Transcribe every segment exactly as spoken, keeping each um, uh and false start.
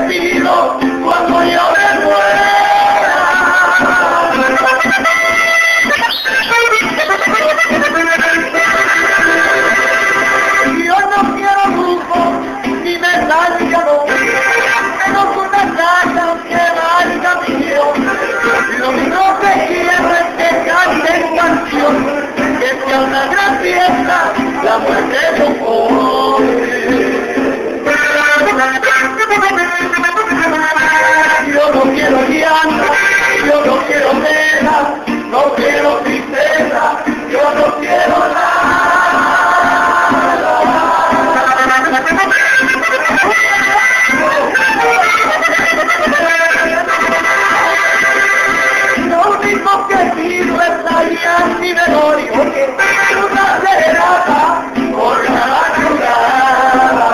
pido cuando yo me muera. Yo no quiero lujo ni medalla, no, menos una casa que valga millón. Lo único que quiero es que canten canción, que sea una gran fiesta, la muerte de un pobre. Yo no quiero llanto, yo no quiero pena, no quiero tristeza, yo no quiero nada. Lo único que pido es la vida mi memoria, porque una serenata por la madrugada.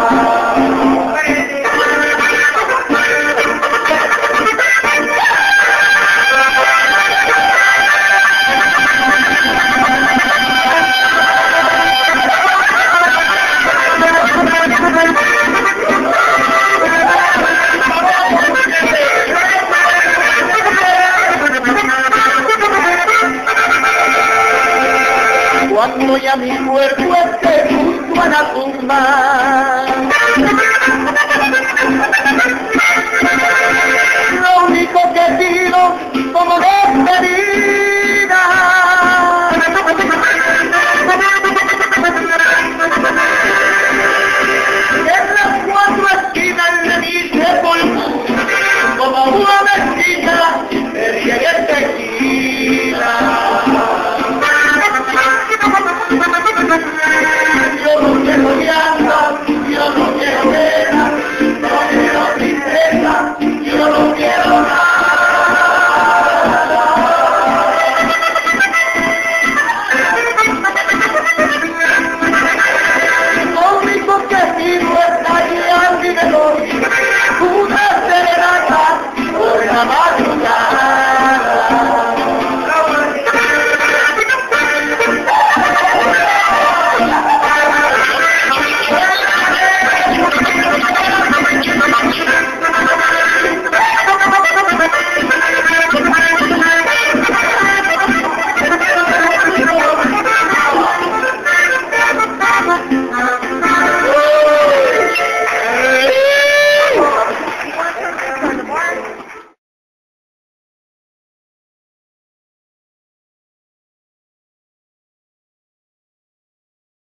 Cuando ya mi cuerpo esté junto a la tumba,